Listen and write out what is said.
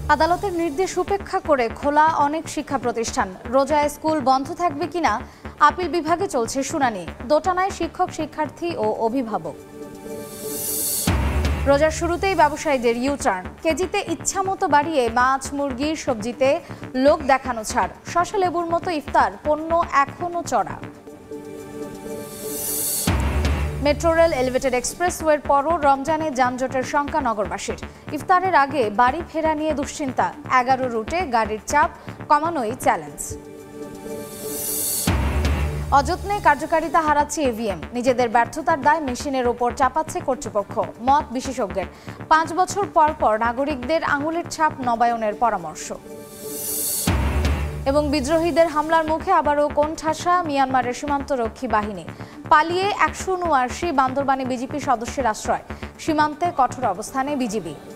আদালতের নির্দেশ উপেক্ষা করে খোলা অনেক শিক্ষা প্রতিষ্ঠান। রোজায় স্কুল বন্ধ থাকবে কিনা আপিল বিভাগে চলছে শুনানি। দোটানায় শিক্ষক, শিক্ষার্থী ও অভিভাবক। রোজার শুরুতেই ব্যবসায়ীদের ইউটার্ন। কেজিতে ইচ্ছামতো বাড়িয়ে মাছ, মুরগি, সবজিতে লোক দেখানো ছাড়। শসা, লেবুর মতো ইফতার পণ্য এখনও চড়া। মেট্রো রেল, এলিভেটেড এক্সপ্রেসওয়ের পরও রমজানে যানজটের শঙ্কা নগরবাসীর। ইফতারের আগে বাড়ি ফেরা নিয়ে দুশ্চিন্তা। 11 রুটে গাড়ির চাপ কমানোই চ্যালেঞ্জ। অযত্নে কার্যকারিতা হারাচ্ছে ইভিএম। নিজেদের ব্যর্থতার দায় মেশিনের ওপর চাপাচ্ছে কর্তৃপক্ষ। মত বিশেষজ্ঞের 5 বছর পর পর নাগরিকদের আঙুলের ছাপ নবায়নের পরামর্শ। এবং বিদ্রোহীদের হামলার মুখে আবারও কোণঠাসা মিয়ানমারের সীমান্তরক্ষী বাহিনী। পালিয়ে 179 বান্দরবানে বিজেপি সদস্যের আশ্রয়। সীমান্তে কঠোর অবস্থানে বিজিবি।